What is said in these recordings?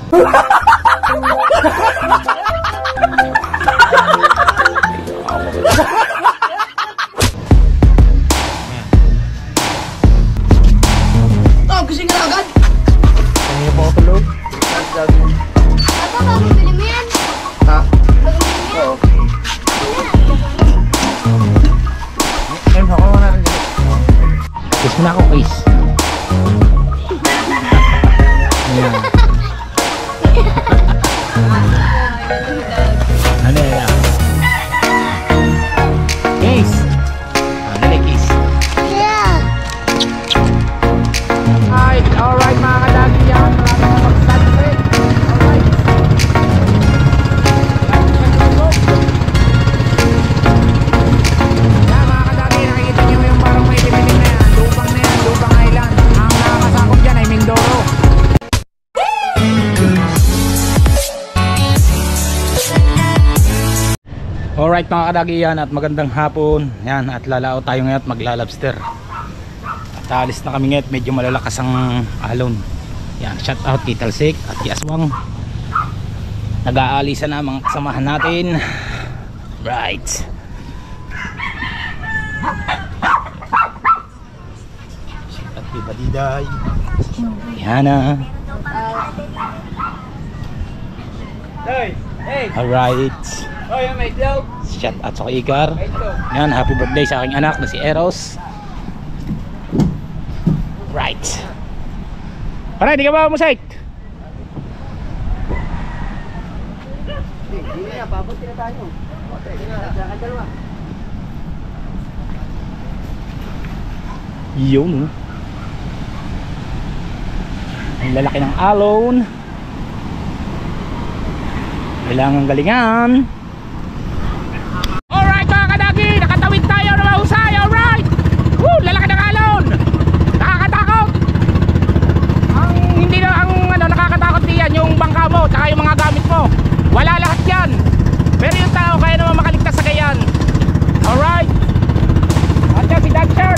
Oh, gising na agad. Kaya po ako loob. Papa, pabili mo yan. Ha? Pabili mo yan. Oo. Ayun, ako na rin dito. Kiss mo na ako, kiss. Ayan. Ano yan? Kiss. Dali, kiss. Yeah. Alright mga kadagi yan. Maraming na mag-sunset. Alright. Yan mga kadagi, nakikita nyo yung parang may lipitin na yan. Lupang na yan, Lupang Island. Ang nakakasakop dyan ay Mindoro. Alright mga kadagi yan, at magandang hapon. Yan, at lalao tayo ngayon at maglalabster. At alis na kami ngayon, medyo malalakas ang alon. Yan, shout out kay Talsik at kay Aswang. Nag-aalisa na mga kasamahan natin. Right. Shout out kay Badiday. Yan na. Hey! Hey! Alright. Oh, yung may itlog. Shout out sa kay Ikar. May itlog. Yan, happy birthday sa aking anak na si Eros. Right. Para, di ka ba musait? Hindi na, papunti na tayo. Sige na, nagkakadalawa. Yun, oh. Ang lalaki ng alon. Kailangan galingan. Alright mga kadagi, nakatawid tayo na mahusay. Alright. Woo, lalaki ng alon. Nakakatakot. Ang hindi na ang nakakatakot diyan yung bangka mo tsaka yung mga gamit mo. Wala lahat yan. Pero yung tao kaya naman makaligtas sa gayan. Alright. At yan si Dutcher.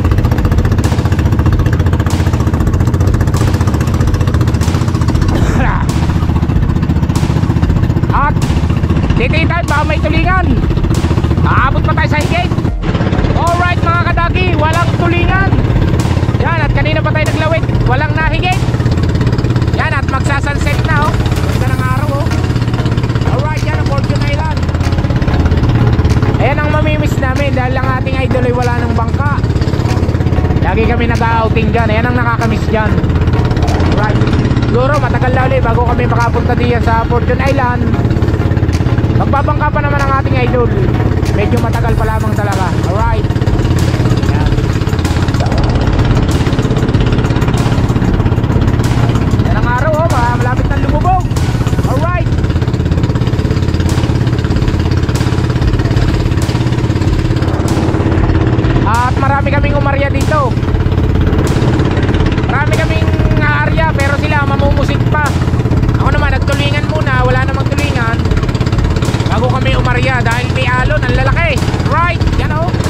At tititan baka may tulingan. Aabot pa tayo sa higit. Alright mga kadagi, walang tulingan. Yan, at kanina pa tayo naglawit, walang nahigit. Yan, at magsasunset na, oh. Ganda ng araw, oh. Alright, yan ang Fortune Island. Ayan ang mamimiss namin dahil ang ating idol ay wala ng bangka. Lagi kami nag-outing dyan. Ayan ang nakakamiss dyan. Alright, siguro matagal na ulit bago kami makapunta diyan sa Fortune Island. Magbabangka pa naman ang ating idol. Medyo matagal pa lamang talaga. Alright. Yan. Yan ang araw, oh. Malapit ng lumubog. Alright. At marami kaming umarya dito. Marami kaming area pero sila mamumusit pa. Ako naman nagtulingan muna. Wala namang tulingan bago kami umarya dahil may alon ang lalaki. Right, yan, oh.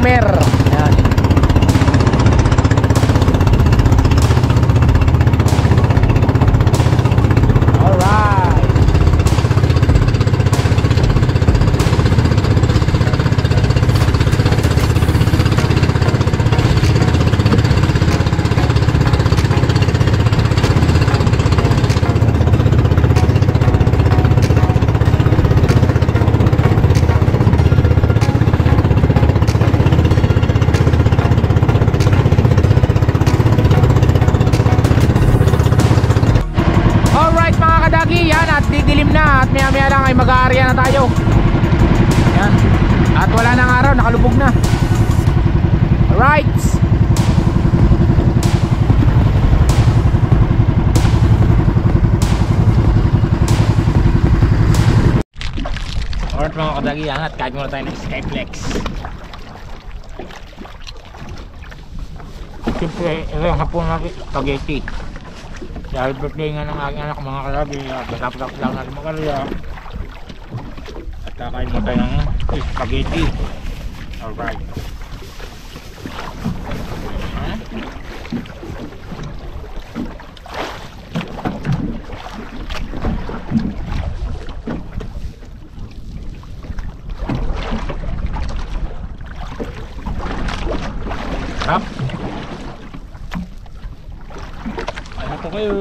mer. Yan. Alright. Alright mga kadagi, yan at didilim na at maya maya lang ay mag-aarya na tayo. Yan. At wala nang araw, nakalubog na. Alright. Alright mga kadagi, yan at kahit muna tayo ng Skyflex. Siyempre, ito yung hapon natin, spaghetti. Dahil birthday nga ng aking anak mga kalagi, patapos lang natin makarya at kakain mo tayo ng spaghetti. Alright. Sarap. Ano po kayo?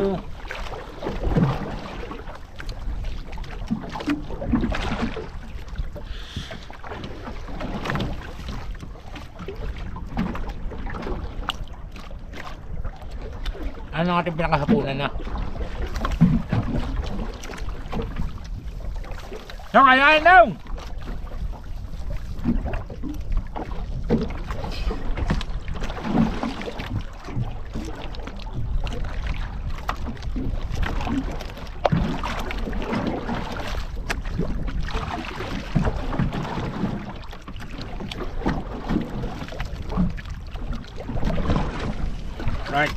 Ano ang ating pinakahapunan na? No, kayain daw! Right.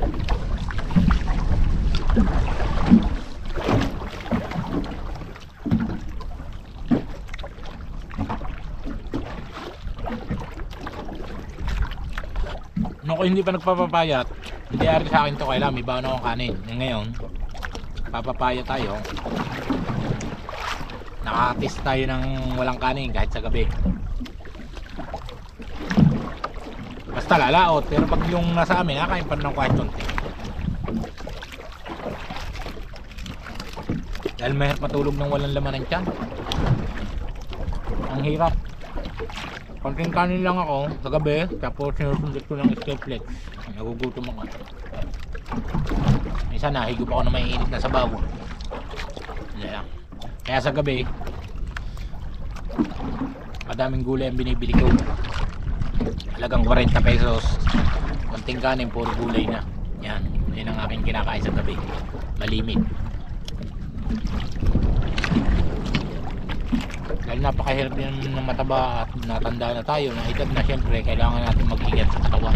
Nung hindi pa nagpapapayat, hindi ari sa akin to, kailangan may baon akong kanin. Ngayon, papapaya tayo. Nakakatis tayo ng walang kanin kahit sa gabi. Basta lalaot, pero pag yung nasa amin, nakain pa ng kahit konti. Dahil mahirap matulog ng walang laman ng tiyan. Ang hirap. Konting kanin lang ako sa gabi, tapos sinusundot ko ng Skyflex. Nagugutom ako. Minsan nahigop ako na maiinit na sabaw. Kaya sa gabi, madaming gulay ang binibili ko. Halagang 40 pesos. Konting kanin, puro gulay na. Yan, yun ang aking kinakain sa gabi. Malimit. Dahil napakahirap din ng mataba at natanda na tayo, na edad na, syempre kailangan natin mag-ingat sa katawan.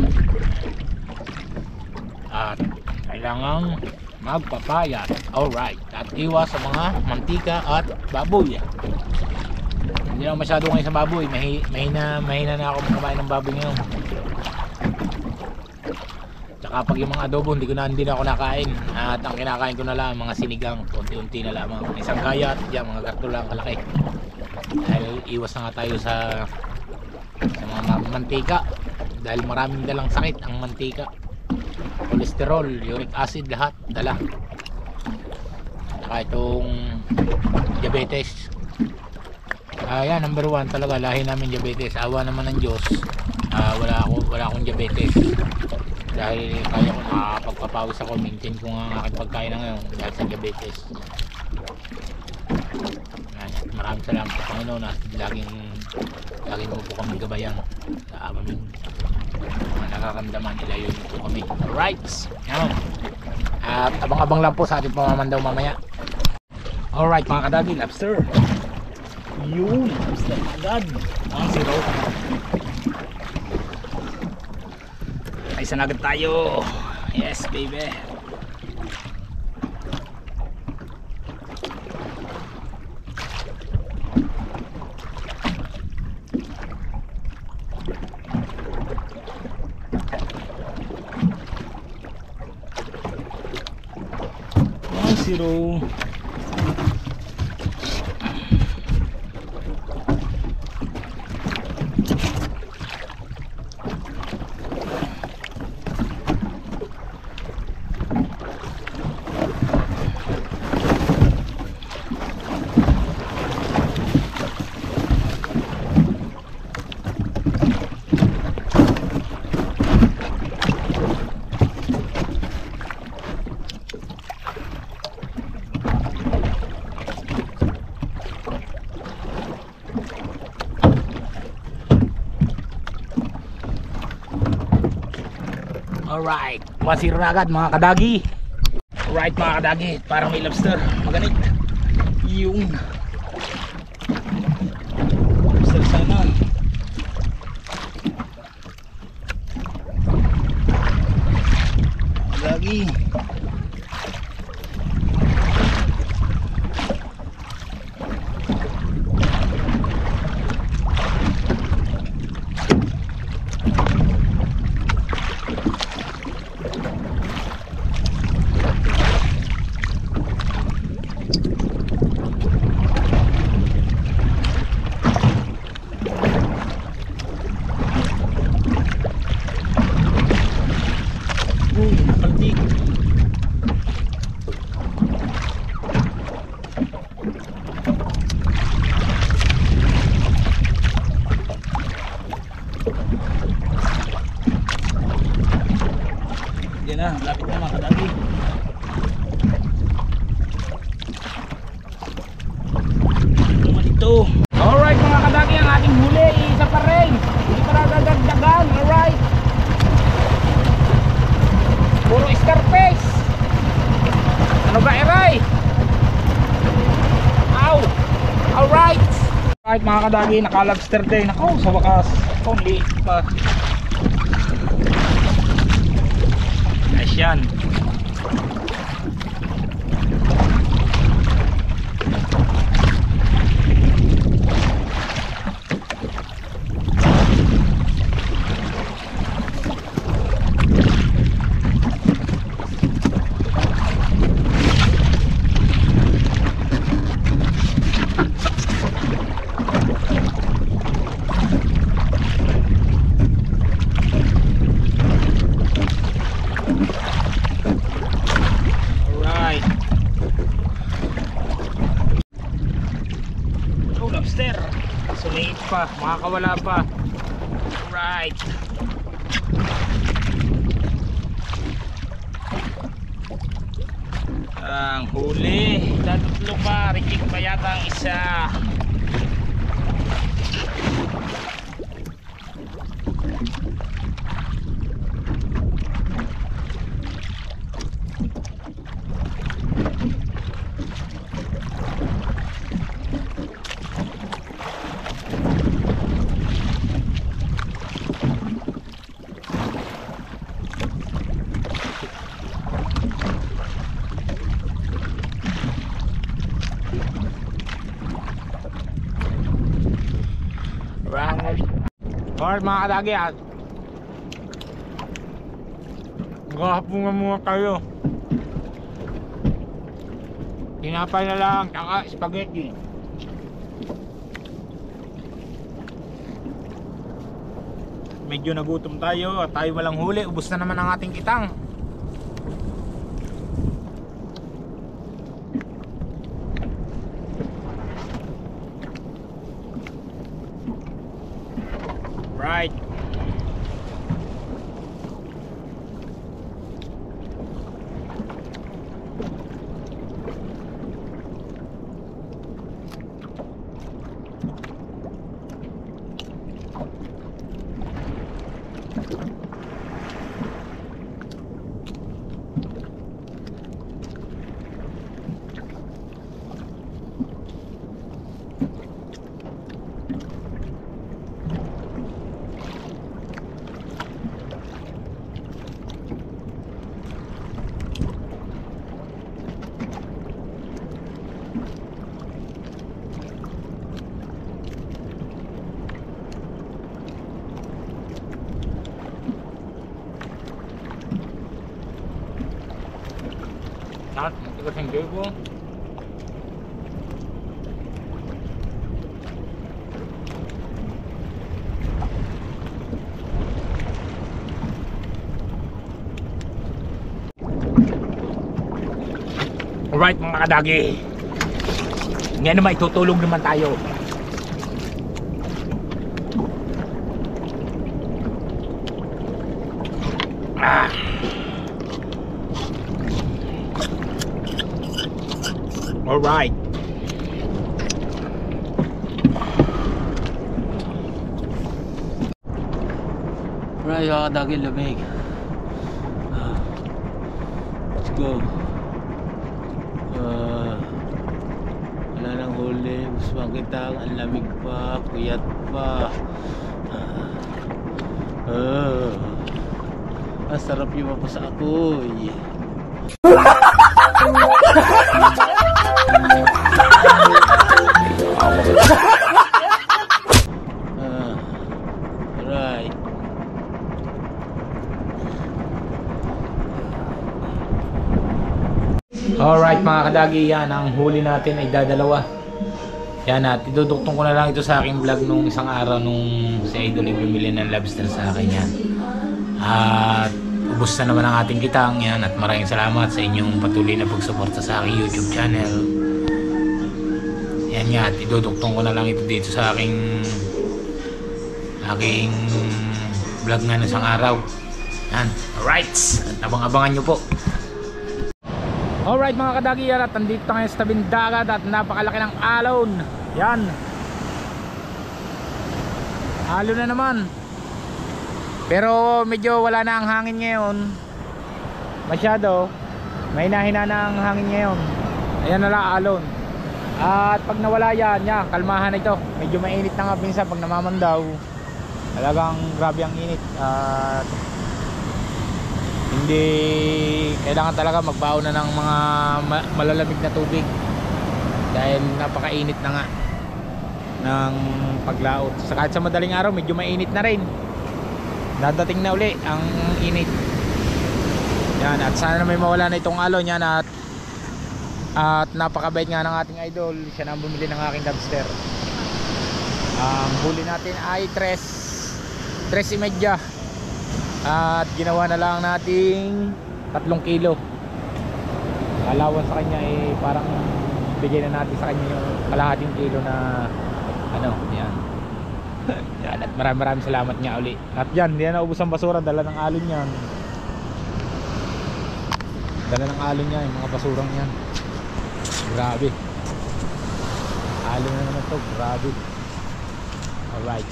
At kailangan magpapayat. Alright. At iwas sa mga mantika at baboy. Hindi na masyado ngayon sa baboy. Mahina na ako kumain ng baboy ngayon. Tsaka pag yung mga adobo, hindi na ako nakain. At ang kinakain ko na lang mga sinigang, unti-unti na lamang. Isang kayat, yan, mga garto lang kalaki. Dahil iwas na nga tayo sa mga mantika. Dahil maraming dalang sakit ang mantika. Cholesterol, uric acid, lahat dala. Tsaka itong diabetes. Yan, number 1 talaga, lahi namin diabetes. Awa naman ng Diyos, wala akong diabetes. Dahil kaya ko nakapagpapawis ako, maintain ko nga ang aking pagkain na ngayon dahil sa diabetes. Maraming salamat sa Panginoon at laging mo po kami gabayan sa aming mga nakaramdaman, ilayo niyo po kami. Alright, yan. At abang-abang lang po sa ating pamamandaw mamaya. Alright mga kadagi, lobster. Yun, lobster agad. Ang zero. Ay, isa na agad tayo. Yes baby. 0. Alright, masira na agad mga kadagi. Alright mga kadagi, parang may lobster. Maganit yung lobster sana. Kadagi. Paltik. Yan na, lapit na mga kadagi. Naman ito. Alright mga kadagi, ang ating huli isa pa rin. Hindi pa nadadagdagan. Alright. Puro scarface. Ano ba, Eray? Ow! Alright! Alright mga kadagi, naka-lobster din. Ako, sa wakas. Ito, liit pa. Nice yan. Lobster, suliit pa, makakawala pa. Right. Ang huli, tatlo pa, riking pa yata ang isa. Alright mga kadagi, maghahapungan muna tayo. Tinapay na lang, tsaka spaghetti. Medyo nagutom tayo at tayo walang huli. Ubos na naman ang ating kitang. Right. Tigas ang gay ko. Alright mga kadagi, ngayon naman itutulog naman tayo. Alright. Alright mga kadagi, lamig. Let's go. Wala nang huli, gusto makita, ang lamig pa, puyat pa. Masarap yung mapasa ako. Alright. Alright mga kadagi, yan ang huli natin ay dadalawa. Yan at iduduktong ko na lang ito sa aking vlog nung isang araw nung si Idol ay bumili ng lobster sa akin yan. At ubos na naman ang ating kitang yan at maraming salamat sa inyong patuloy na pagsuporta sa aking YouTube channel. Yan nga at iduduktong ko na lang ito dito sa aking vlog nga ng isang araw. Yan, alright, at abang-abangan nyo po. Alright mga kadagi, yan at nandito tayo sa tabing dagat at napakalaki ng alon. Yan, alon na naman, pero medyo wala na ang hangin ngayon. Masyado, may nahina na ang hangin ngayon. Ayan na lang alon. At pag nawala yan, kalmahan na ito. Medyo mainit na nga minsan pag namamandaw. Talagang grabe ang init. At hindi kailangan talaga magbaon na ng mga malalamig na tubig dahil napakainit na nga ng paglaot. Sa kahit sa madaling araw medyo mainit na rin, dadating na uli ang init. Yan, at sana na may mawala na itong alon yan. At napakabait nga ng ating idol, siya na bumili ng aking lobster. Ang huli natin ay 3.5 at ginawa na lang nating 3 kilo. Alawan sa kanya ay parang bigay na natin sa kanya yung kalahating kilo na ano, yan. Yan, at maraming salamat nga uli. At yan, hindi na naubos ang basura, dala ng alon yan. Dala ng alon yan, yung mga basurang yan. Grabe. Alon na naman to, grabe. Alright.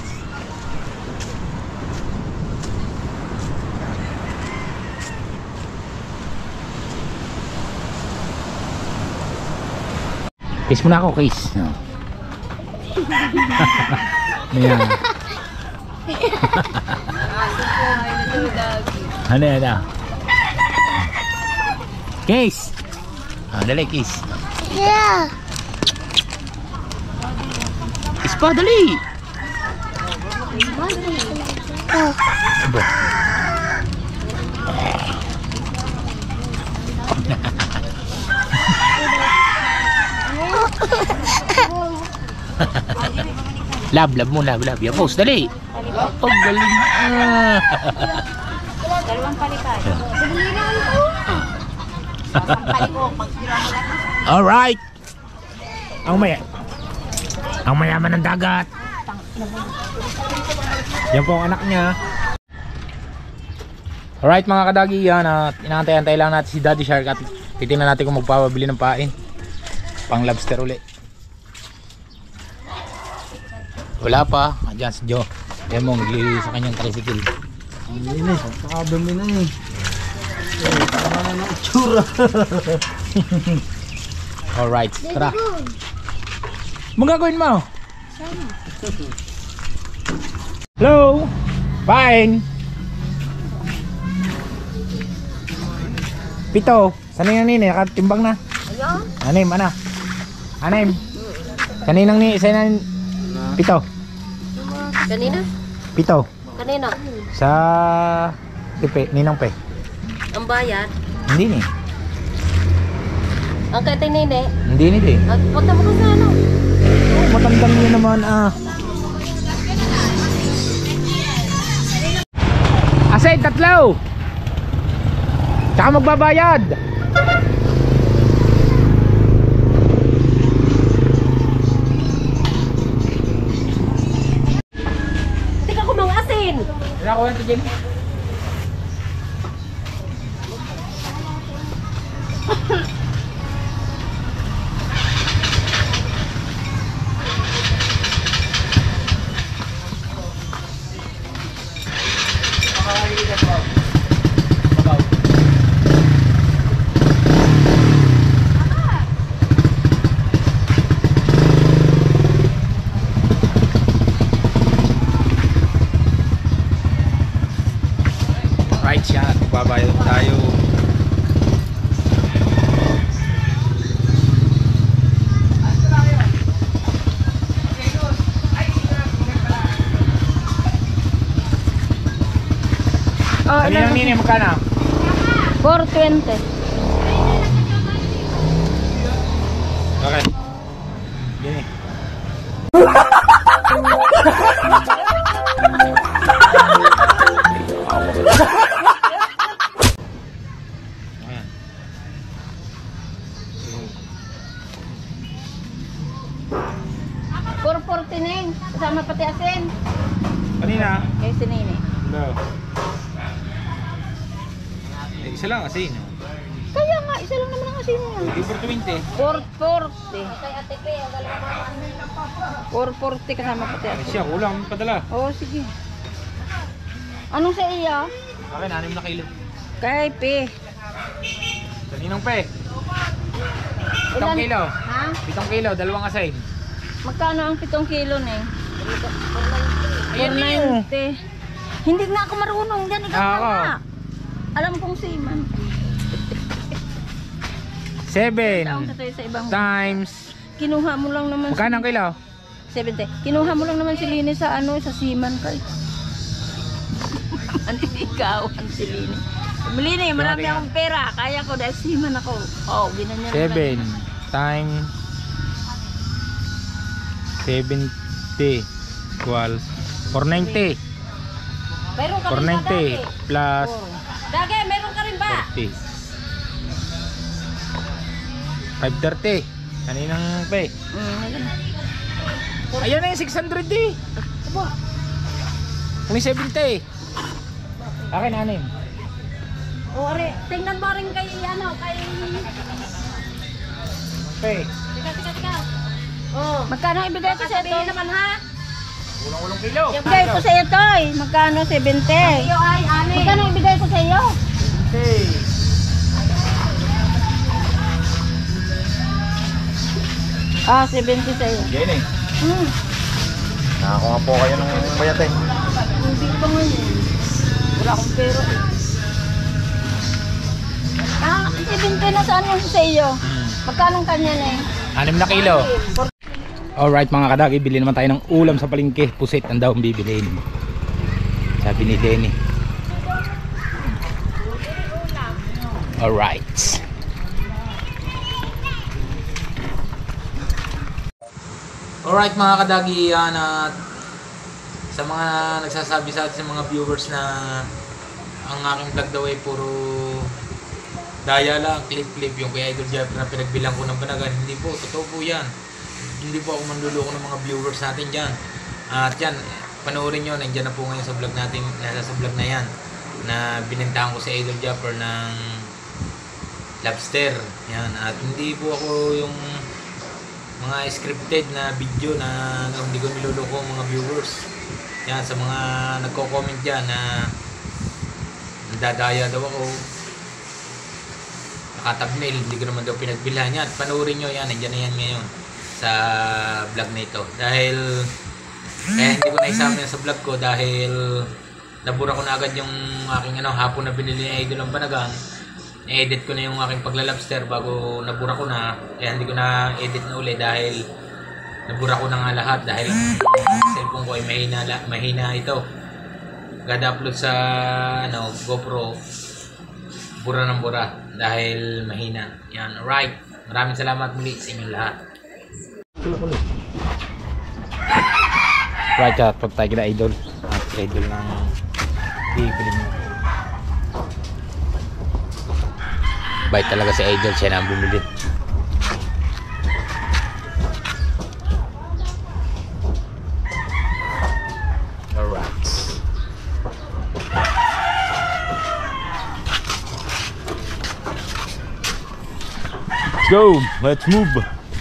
Kiss mo na ako, kiss. Ayan. Ano yan na? Kiss! Dali, kiss. Yeah. Kiss pa, dali! Oh. Aba. Love mo, love. Yung post, dali. Oh, galing. Dalawang palikan. Alright. Ang mayaman ng dagat. Yan po ang anak niya. Alright mga kadagi, yan at inaantay-antay lang natin si Daddy Shark at titingnan natin kung magpapabili ng pain pang lobster uli. Wala pa, andyan si Joe. Yan mo, naglilinis sa kanyang tricycle. Hindi na, pakadami na eh. Tama na ng itsura. Alright, tara. Magagawin mo? Hello? Fine. 7. Sanay nang nini, nakatimbang na. Anim, ana. Anim. Kaninang ni, isa na 7. Kanina? 7. Kanina? Sa Ninang Pe. Ang bayad? Hindi ni. Ang kay Tinine. Hindi nila eh. At punta mo ko sa ano? Matandang niya naman ah. Asay, tatlo. Tsaka magbabayad. Hindi ka kumang asin. Wala ko yan, Jen. Right siya, babayad tayo. Oh, Sabi ng nini, magkano? 420. Okay. Gini. Ayan. 449. Kasama pati asin. Kanina? Kay Sinine. No. Eh, isa lang kasi, no? Kaya nga, isa lang naman ang asin niya. Hindi for 20. 440. 440 kasama pati Ay, asin. siya, kulang padala. Oo, sige. Anong sa iya? Akin, 6 na kilo. Kay Pe. Kaninong pe? 7 Ilan? kilo. Ha? 7 kilo, 2 asin. Magkano ang 7 kilo na eh? Ayan na yun. 490. Hindi nga ako marunong dyan. Ikaw Ah, na ako. nga. Alam kong seaman. 7 Taong sa tayo sa ibang... times. Kinuha mo lang naman... Magkano ang kilo? 70. Kinuha mo lang naman si Lini sa ano, sa seaman ka. Maniligawan si Lini. Lini, marami Tingnan. akong pera. Kaya ko dahil seaman ako. Oh, binanyan 7 times 70 equals 490. Meron ka rin ba 490 dati? plus Dagi, meron ka rin ba? 40. 530. Kaninang pe? Ayan na yung 600 eh. Aba, Kung 70. Akin 6. o are, tingnan mo rin kay ano, kay... Pe. Tika. Oh. Magkano ibigay ko sa ito? Naman ha? Ulang kilo. Ibigay ko sa iyo, Toy. Magkano? 70. Iyo ay, ani. Magkano ibigay ko sa iyo? Okay. Ah, 70 sa iyo. Yan eh. Nakakuha po kayo ng bayat eh. Hindi pa ngayon. Wala akong pera. Ah, 70 na saan yung sa iyo? Magkano kanya na eh? 6 na kilo. Alright mga kadagi, bili naman tayo ng ulam sa palengke. Pusit ang daw ang bibiliin. Sabi ni Denny. Alright. Alright mga kadagi, yan at sa mga nagsasabi sa atin, sa mga viewers na ang aking vlog daw ay puro daya lang, clip yung kay Idol Jeff na pinagbilang ko ng Banagan. Hindi po, totoo po yan. Hindi po ako manluloko ng mga viewers natin dyan. At yan, panoorin nyo, nandiyan na po ngayon sa vlog natin, nasa sa vlog na yan, na binentahan ko si Idol Japper ng lobster. Yan, at hindi po ako yung mga scripted na video na hindi ko niloloko mga viewers. Yan, sa mga nagko-comment dyan na nadadaya daw ako, nakatabnail, hindi ko naman daw pinagbilhan yan. Panoorin nyo yan, nandiyan na yan ngayon sa vlog na ito. Dahil hindi ko naisama yan sa vlog ko dahil nabura ko na agad yung aking hapon na binili ni Idol ang Banagan. I-edit ko na yung aking paglalobster bago nabura ko na. Kaya hindi ko na edit na uli dahil nabura ko na nga lahat dahil ang cellphone ko ay mahina ito. Gada-upload sa GoPro, bura ng bura dahil mahina. Yan, right. Maraming salamat muli sa inyong lahat. Right, chat po tayo kina Idol. At Idol ng pipiling mo. Bait talaga si Idol, siya na ang bumili. Alright. Let's go! Let's move!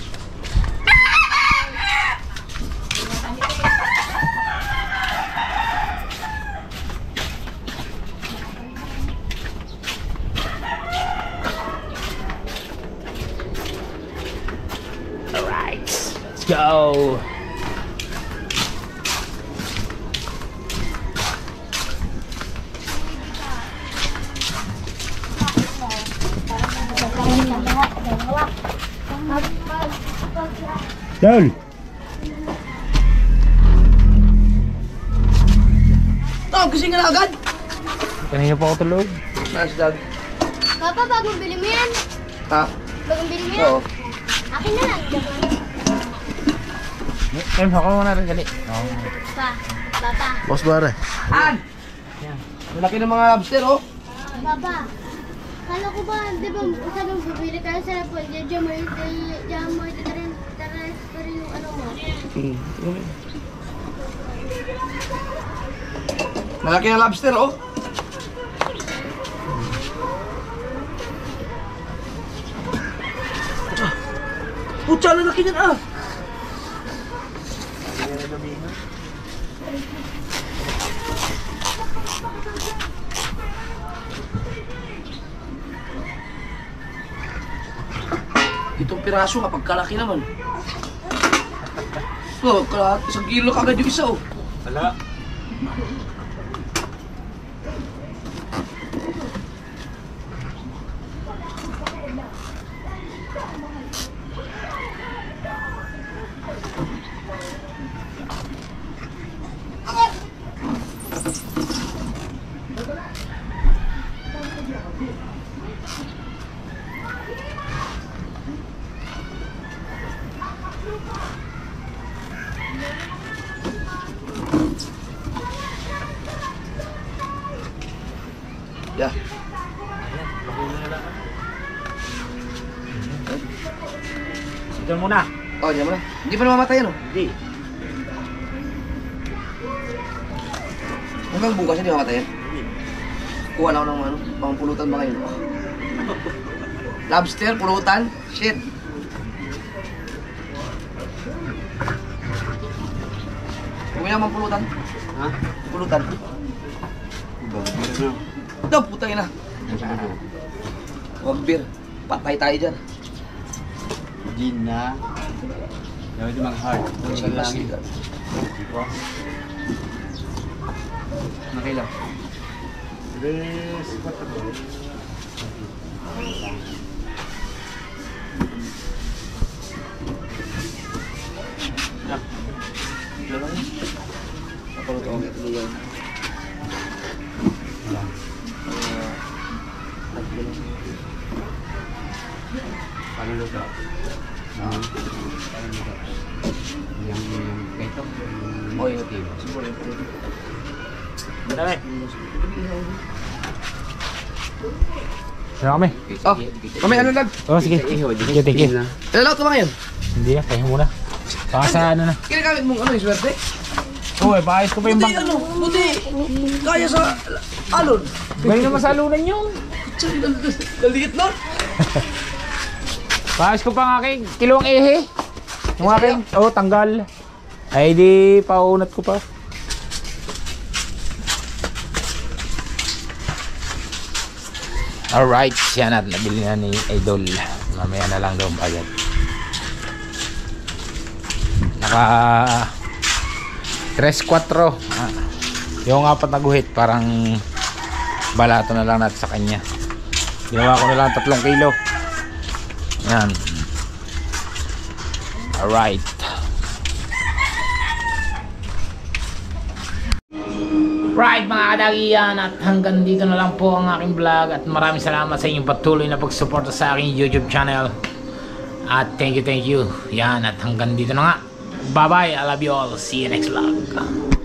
Let's go. Dol. Gising ka na agad? Kanina pa ako tulog. Nice dog. Papa, bagong bili mo yan. Ha? Bagong bili mo yan. Oo. Akin na lang. Time ako muna rin gali. Papa. Boss Bare. An! Malaki ng mga lobster, oh. Papa. Kala ko ba, di ba, sabi mo, bibili tayo sa Rapol. Diyan mo rin yung ano mo. Malaki ng lobster, oh. Putsa, lalaki yan, ah. Itong piraso kapag kalaki naman. Oh, isang kilo kagad yung isa, oh. Wala. Yeah. Diyan muna. Oh, diyan mo na. Hindi pa namamatay yan, oh. Hindi. Hanggang bukas hindi mamatay yan. Kuha lang ako ng ano, pangpulutan ba kayo? Lobster, pulutan, shit. Huwag naman pulutan. Ha? Pulutan. Daw, putang ina. Huwag beer. Patay tayo dyan. Gin na. Dapat yung mag-heart. Sige, sige. Nakailang. 3, 4. Kapag ito, okay, tuloy yan. Panuluto. Panuluto. Yang keto. Oh, iya. Siguro ito. Dami. Sino kami? Oh, kami ano lag? Oh, sige. Sige, thank you. Ilan ako ngayon? Hindi na, kaya muna. Baka sa ano na. Kinagamit mong ano yung swerte? Oo, paayos ko pa yung Buti bang... ano, buti. Kaya sa alon. Galing naman sa alunan yun. Daliit nun. Paayos ko pa ang aking kilong ehe. Yung aking, tanggal. Ay di, paunat ko pa. Alright, siya natin nabili na ni Idol. Mamaya na lang daw bayad. Naka 3-4. Yung 4 na guhit, parang balato na lang natin sa kanya. Ginawa ko na lang 3 kilo. Yan. Alright. Right mga kadagian, at hanggang dito na lang po ang aking vlog, at maraming salamat sa inyong patuloy na pagsuporta sa aking YouTube channel. At thank you. Yan, at hanggang dito na nga. Bye bye, I love you all. See you next vlog.